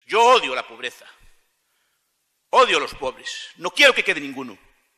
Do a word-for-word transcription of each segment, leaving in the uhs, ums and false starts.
Yo odio la pobreza. Odio a los pobres. No quiero que quede ninguno.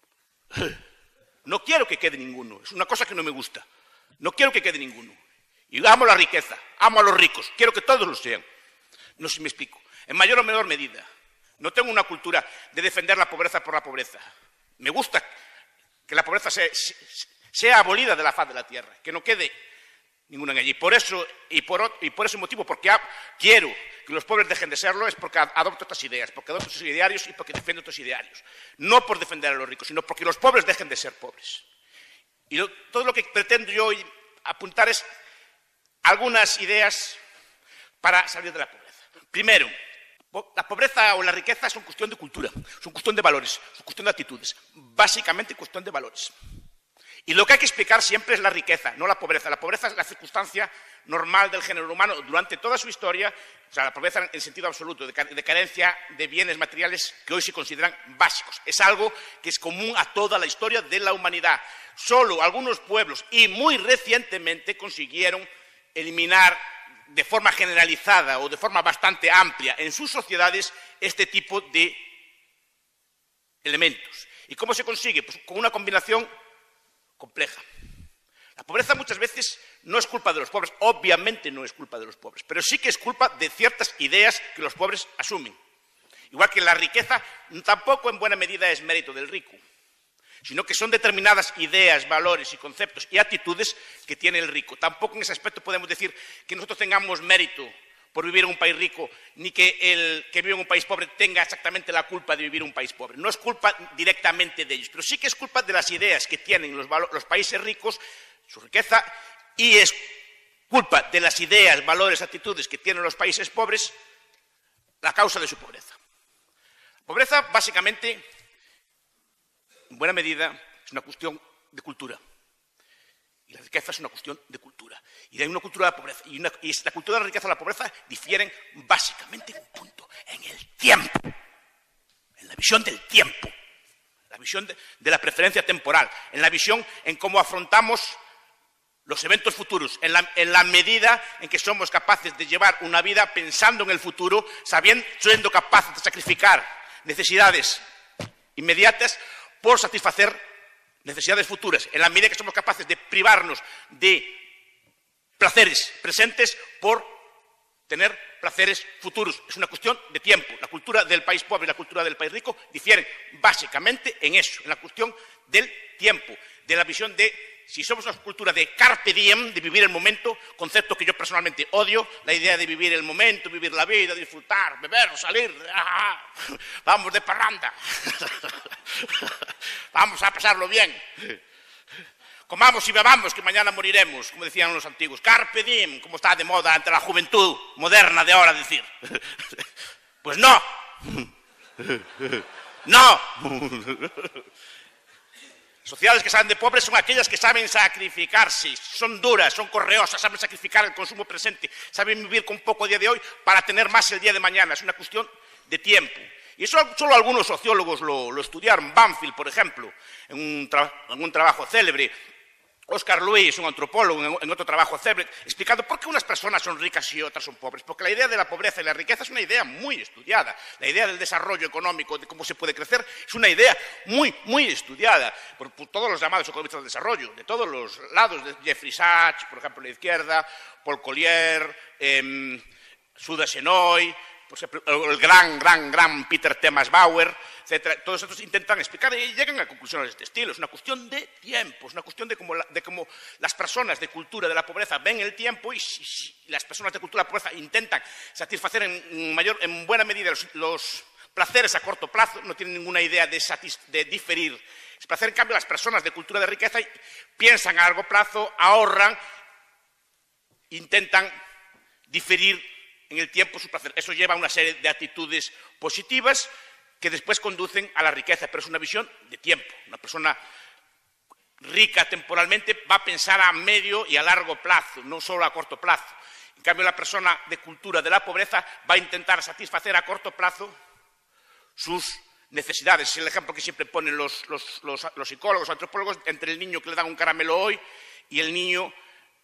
No quiero que quede ninguno. Es una cosa que no me gusta. No quiero que quede ninguno. Y amo la riqueza, amo a los ricos. Quiero que todos lo sean. No sé si me explico. En mayor o menor medida. No tengo una cultura de defender la pobreza por la pobreza. Me gusta que la pobreza sea, sea abolida de la faz de la tierra, que no quede ninguna en ella. Y por eso, y por, y por ese motivo, porque ha, quiero que los pobres dejen de serlo, es porque adopto estas ideas, porque adopto estos idearios y porque defiendo estos idearios. No por defender a los ricos, sino porque los pobres dejen de ser pobres. Y lo, todo lo que pretendo yo hoy apuntar es algunas ideas para salir de la pobreza. Primero, la pobreza o la riqueza son cuestión de cultura, son cuestión de valores, son cuestión de actitudes, básicamente cuestión de valores. Y lo que hay que explicar siempre es la riqueza, no la pobreza. La pobreza es la circunstancia normal del género humano durante toda su historia, o sea, la pobreza en sentido absoluto, de carencia de bienes materiales que hoy se consideran básicos. Es algo que es común a toda la historia de la humanidad. Solo algunos pueblos, y muy recientemente, consiguieron eliminar de forma generalizada o de forma bastante amplia en sus sociedades este tipo de elementos. ¿Y cómo se consigue? Pues con una combinación compleja. La pobreza muchas veces no es culpa de los pobres, obviamente no es culpa de los pobres, pero sí que es culpa de ciertas ideas que los pobres asumen. Igual que la riqueza tampoco en buena medida es mérito del rico, sino que son determinadas ideas, valores y conceptos y actitudes que tiene el rico. Tampoco en ese aspecto podemos decir que nosotros tengamos mérito por vivir en un país rico, ni que el que vive en un país pobre tenga exactamente la culpa de vivir en un país pobre. No es culpa directamente de ellos, pero sí que es culpa de las ideas que tienen los, los países ricos, su riqueza, y es culpa de las ideas, valores, actitudes que tienen los países pobres, la causa de su pobreza. La pobreza, básicamente, en buena medida, es una cuestión de cultura. Y la riqueza es una cuestión de cultura. Y hay una cultura de la pobreza. Y, una, y la cultura de la riqueza y la pobreza difieren básicamente en un punto, en el tiempo. En la visión del tiempo. En la visión de, de la preferencia temporal. En la visión en cómo afrontamos los eventos futuros. En la, en la medida en que somos capaces de llevar una vida pensando en el futuro, sabiendo, siendo capaces de sacrificar necesidades inmediatas por satisfacer necesidades futuras, en la medida que somos capaces de privarnos de placeres presentes por tener placeres futuros. Es una cuestión de tiempo. La cultura del país pobre y la cultura del país rico difieren básicamente en eso, en la cuestión del tiempo, de la visión de, si somos una cultura de carpe diem, de vivir el momento, concepto que yo personalmente odio, la idea de vivir el momento, vivir la vida, disfrutar, beber, salir, ¡ah! Vamos de parranda, vamos a pasarlo bien, comamos y bebamos que mañana moriremos, como decían los antiguos, carpe diem, como está de moda entre la juventud moderna de ahora decir. Pues no, no. Sociedades que salen de pobres son aquellas que saben sacrificarse, son duras, son correosas, saben sacrificar el consumo presente, saben vivir con poco día de hoy para tener más el día de mañana. Es una cuestión de tiempo. Y eso solo algunos sociólogos lo, lo estudiaron. Banfield, por ejemplo, en un, en un trabajo célebre. Oscar Luis, un antropólogo, en, en otro trabajo célebre, explicando por qué unas personas son ricas y otras son pobres. Porque la idea de la pobreza y la riqueza es una idea muy estudiada. La idea del desarrollo económico, de cómo se puede crecer, es una idea muy, muy estudiada por, por todos los llamados economistas del desarrollo, de todos los lados, de Jeffrey Sachs, por ejemplo, en la izquierda, Paul Collier, eh, Suda Shenoy, el gran, gran, gran Peter Thomas Bauer, etcétera. Todos estos intentan explicar y llegan a conclusiones de este estilo. Es una cuestión de tiempo, es una cuestión de cómo, la, de cómo las personas de cultura de la pobreza ven el tiempo y si, si las personas de cultura de la pobreza intentan satisfacer en, mayor, en buena medida los, los placeres a corto plazo, no tienen ninguna idea de, satis, de diferir ese placer. En cambio, las personas de cultura de riqueza piensan a largo plazo, ahorran, intentan diferir en el tiempo su placer. Eso lleva a una serie de actitudes positivas que después conducen a la riqueza, pero es una visión de tiempo. Una persona rica temporalmente va a pensar a medio y a largo plazo, no solo a corto plazo. En cambio, la persona de cultura de la pobreza va a intentar satisfacer a corto plazo sus necesidades. Es el ejemplo que siempre ponen los, los, los, los psicólogos, antropólogos, entre el niño que le dan un caramelo hoy y el niño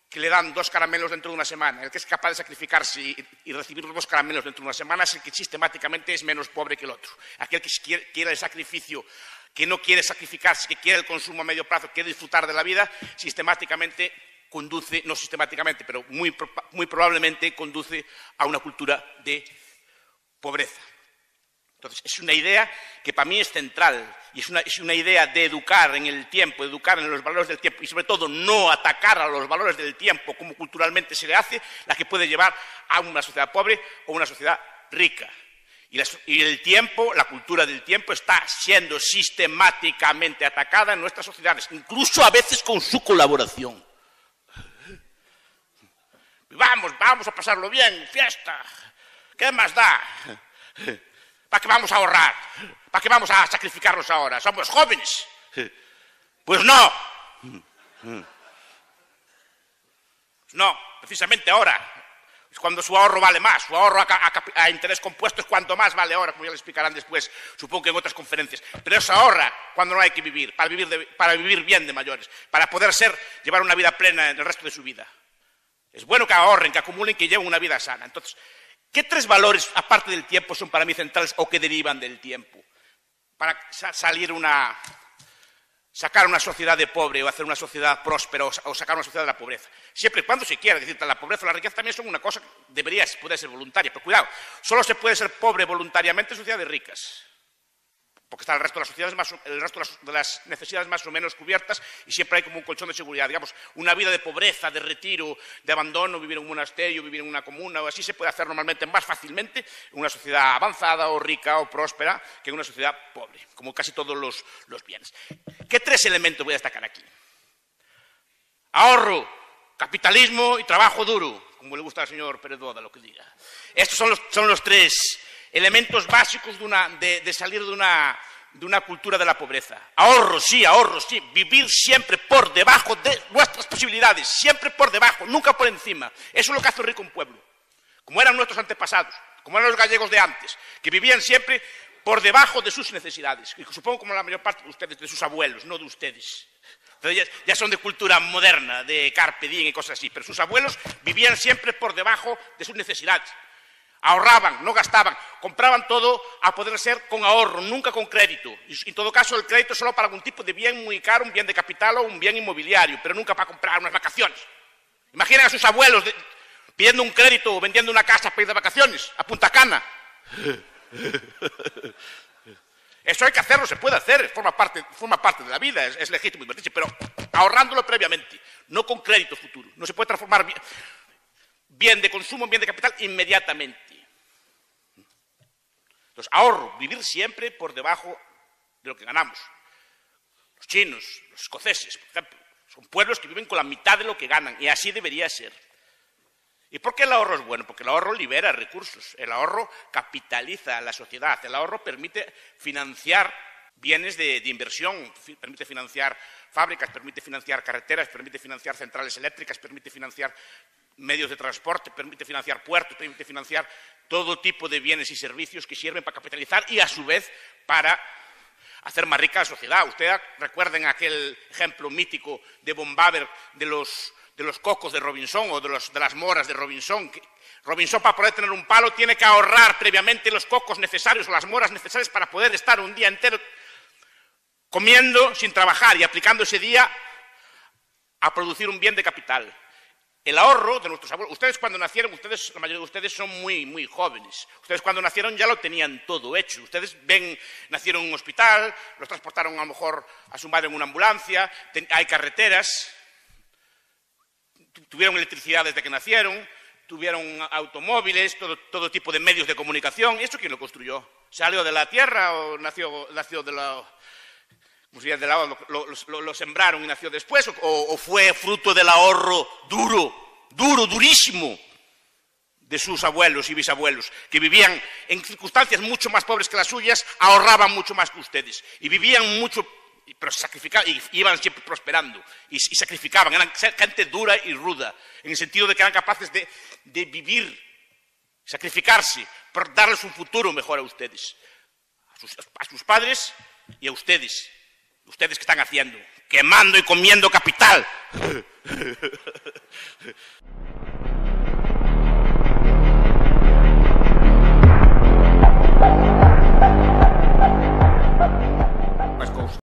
que le dan dos caramelos dentro de una semana, el que es capaz de sacrificarse y, y recibir los dos caramelos dentro de una semana, es el que sistemáticamente es menos pobre que el otro. Aquel que quiere, quiere el sacrificio, que no quiere sacrificarse, que quiere el consumo a medio plazo, quiere disfrutar de la vida, sistemáticamente conduce, no sistemáticamente, pero muy, muy probablemente conduce a una cultura de pobreza. Entonces, es una idea que para mí es central y es una, es una idea de educar en el tiempo, educar en los valores del tiempo y sobre todo no atacar a los valores del tiempo como culturalmente se le hace, la que puede llevar a una sociedad pobre o una sociedad rica. Y, la, y el tiempo, la cultura del tiempo está siendo sistemáticamente atacada en nuestras sociedades, incluso a veces con su colaboración. Vamos, vamos a pasarlo bien, fiesta, ¿qué más da? ¿Para qué vamos a ahorrar? ¿Para qué vamos a sacrificarnos ahora? Somos jóvenes. Pues no. No, precisamente ahora es cuando su ahorro vale más. Su ahorro a, a, a interés compuesto es cuanto más vale ahora, como ya le explicarán después, supongo que en otras conferencias. Pero eso ahorra cuando no hay que vivir, para vivir, de, para vivir bien de mayores, para poder ser, llevar una vida plena en el resto de su vida. Es bueno que ahorren, que acumulen, que lleven una vida sana. Entonces, ¿qué tres valores, aparte del tiempo, son para mí centrales o que derivan del tiempo? Para sa salir una... sacar una sociedad de pobre o hacer una sociedad próspera o, o sacar una sociedad de la pobreza. Siempre y cuando se quiera. Es decir, la pobreza o la riqueza también son una cosa que debería poder ser voluntaria. Pero cuidado, solo se puede ser pobre voluntariamente en sociedades ricas. Porque está el resto de las sociedades más, el resto de las, de las necesidades más o menos cubiertas y siempre hay como un colchón de seguridad. Digamos, una vida de pobreza, de retiro, de abandono, vivir en un monasterio, vivir en una comuna o así se puede hacer normalmente más fácilmente en una sociedad avanzada o rica o próspera que en una sociedad pobre, como casi todos los, los bienes. ¿Qué tres elementos voy a destacar aquí? Ahorro, capitalismo y trabajo duro, como le gusta al señor Pérez Boda lo que diga. Estos son los, son los tres elementos básicos de, una, de, de salir de una, de una cultura de la pobreza. Ahorro, sí, ahorro, sí. Vivir siempre por debajo de nuestras posibilidades, siempre por debajo, nunca por encima. Eso es lo que hace rico un pueblo. Como eran nuestros antepasados, como eran los gallegos de antes, que vivían siempre por debajo de sus necesidades. Y supongo como la mayor parte de ustedes, de sus abuelos, no de ustedes. Entonces ya, ya son de cultura moderna, de carpe diem y cosas así, pero sus abuelos vivían siempre por debajo de sus necesidades. Ahorraban, no gastaban, compraban todo a poder ser con ahorro, nunca con crédito. Y en todo caso el crédito es solo para algún tipo de bien muy caro, un bien de capital o un bien inmobiliario, pero nunca para comprar unas vacaciones. Imaginen a sus abuelos de, pidiendo un crédito o vendiendo una casa para ir de vacaciones a Punta Cana. Eso hay que hacerlo, se puede hacer, forma parte, forma parte de la vida, es, es legítimo invertirse, pero ahorrándolo previamente, no con crédito futuro. No se puede transformar bien, bien de consumo en bien de capital inmediatamente. Entonces, ahorro, vivir siempre por debajo de lo que ganamos. Los chinos, los escoceses, por ejemplo, son pueblos que viven con la mitad de lo que ganan, y así debería ser. ¿Y por qué el ahorro es bueno? Porque el ahorro libera recursos, el ahorro capitaliza a la sociedad, el ahorro permite financiar bienes de, de inversión, permite financiar fábricas, permite financiar carreteras, permite financiar centrales eléctricas, permite financiar medios de transporte, permite financiar puertos, permite financiar todo tipo de bienes y servicios que sirven para capitalizar y, a su vez, para hacer más rica la sociedad. Ustedes recuerden aquel ejemplo mítico de von Baber de los, de los cocos de Robinson o de, los, de las moras de Robinson. Que Robinson, para poder tener un palo, tiene que ahorrar previamente los cocos necesarios o las moras necesarias para poder estar un día entero comiendo sin trabajar y aplicando ese día a producir un bien de capital. El ahorro de nuestros abuelos, ustedes cuando nacieron, ustedes, la mayoría de ustedes son muy, muy jóvenes. Ustedes cuando nacieron ya lo tenían todo hecho. Ustedes ven, nacieron en un hospital, los transportaron a lo mejor a su madre en una ambulancia, ten, hay carreteras, tuvieron electricidad desde que nacieron, tuvieron automóviles, todo, todo tipo de medios de comunicación. ¿Y esto quién lo construyó? ¿Salió de la tierra o nació, nació de la... Como si de la, lo, lo, lo, lo sembraron y nació después, o, o fue fruto del ahorro duro, duro, durísimo de sus abuelos y bisabuelos, que vivían en circunstancias mucho más pobres que las suyas, ahorraban mucho más que ustedes, y vivían mucho, pero sacrificaban, y iban siempre prosperando, y, y sacrificaban, eran gente dura y ruda, en el sentido de que eran capaces de, de vivir, sacrificarse, por darles un futuro mejor a ustedes, a sus, a sus padres y a ustedes. Ustedes que están haciendo, quemando y comiendo capital.